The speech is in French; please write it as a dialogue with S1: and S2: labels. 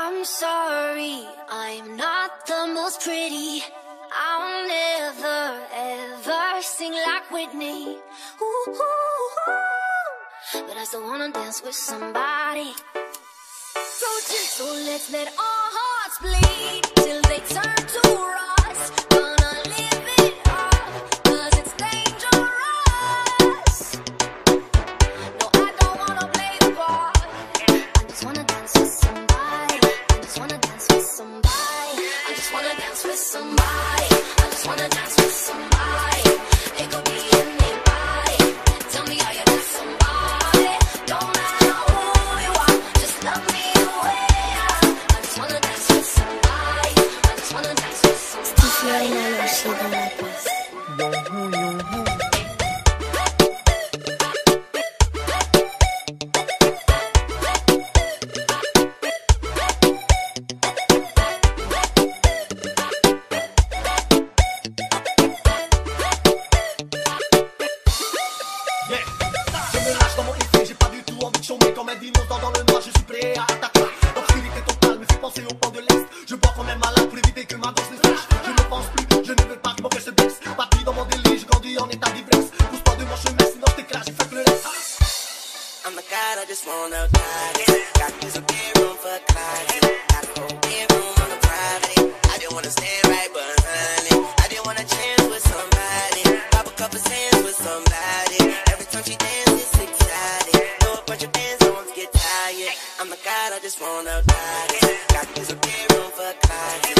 S1: I'm sorry, I'm not the most pretty. I'll never ever sing like Whitney. Ooh, ooh, ooh. But I still wanna dance with somebody. So let's let our hearts bleed till they turn to rust. Gonna live it up, 'cause it's dangerous. No, I don't wanna play the part. I just wanna dance with somebody. I just wanna dance with somebody. I just wanna dance with somebody. I just wanna dance with somebody. It could be anybody. Tell me how you dance somebody. Don't matter who you are, just love me the way I just wanna dance with somebody. I just wanna dance with somebody.
S2: Je me lâche dans mon effet, j'ai pas du tout envie de chômer. Comme un dinosaure dans le noir, je suis prêt à attaquer. L'obscurité totale me fait penser au pont de l'Est. Je bois quand même malade pour éviter que ma danse ne sèche. Je ne pense plus, je ne veux pas que mon cœur se blesse. Parti dans mon délire, je grandis en état d'ivresse. Pousse-toi de mon chemin, sinon je t'écrase, j'ai fait que le reste.
S3: I'm the god, I just wanna ride it. Got this a bedroom for a closet. Got a whole bedroom on the private. I just wanna stand right behind it. I just wanna chance with somebody. Pop a couple sands with somebody. Every time she dances, it's exciting. Throw a bunch of bands, I won't get tired. I'm the god, I just wanna ride it. Got this a bedroom for a closet.